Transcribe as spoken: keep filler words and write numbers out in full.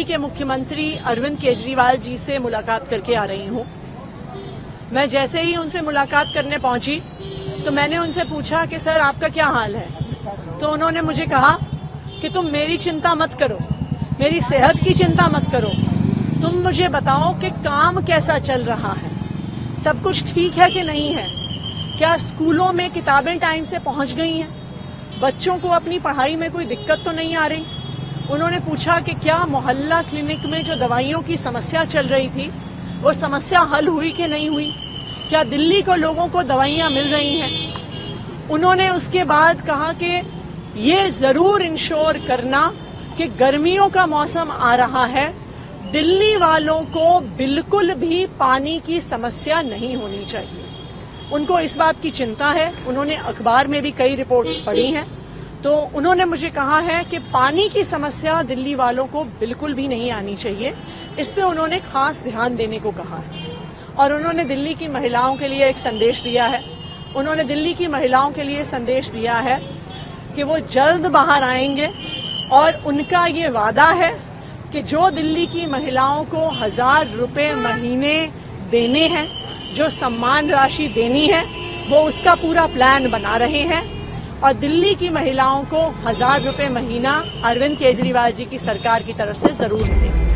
के मुख्यमंत्री अरविंद केजरीवाल जी से मुलाकात करके आ रही हूं। मैं जैसे ही उनसे मुलाकात करने पहुंची तो मैंने उनसे पूछा कि सर आपका क्या हाल है। तो उन्होंने मुझे कहा कि तुम मेरी चिंता मत करो, मेरी सेहत की चिंता मत करो, तुम मुझे बताओ कि काम कैसा चल रहा है, सब कुछ ठीक है कि नहीं है, क्या स्कूलों में किताबें टाइम से पहुंच गई हैं, बच्चों को अपनी पढ़ाई में कोई दिक्कत तो नहीं आ रही। उन्होंने पूछा कि क्या मोहल्ला क्लिनिक में जो दवाइयों की समस्या चल रही थी वो समस्या हल हुई कि नहीं हुई, क्या दिल्ली को लोगों को दवाइयां मिल रही हैं। उन्होंने उसके बाद कहा कि ये जरूर इंश्योर करना कि गर्मियों का मौसम आ रहा है, दिल्ली वालों को बिल्कुल भी पानी की समस्या नहीं होनी चाहिए। उनको इस बात की चिंता है। उन्होंने अखबार में भी कई रिपोर्ट्स पढ़ी हैं, तो उन्होंने मुझे कहा है कि पानी की समस्या दिल्ली वालों को बिल्कुल भी नहीं आनी चाहिए। इस पे उन्होंने खास ध्यान देने को कहा है और उन्होंने दिल्ली की महिलाओं के लिए एक संदेश दिया है। उन्होंने दिल्ली की महिलाओं के लिए संदेश दिया है कि वो जल्द बाहर आएंगे और उनका ये वादा है कि जो दिल्ली की महिलाओं को हजार रुपए महीने देने हैं, जो सम्मान राशि देनी है, वो उसका पूरा प्लान बना रहे हैं और दिल्ली की महिलाओं को हजार रुपए महीना अरविंद केजरीवाल जी की सरकार की तरफ से जरूर मिलेगा।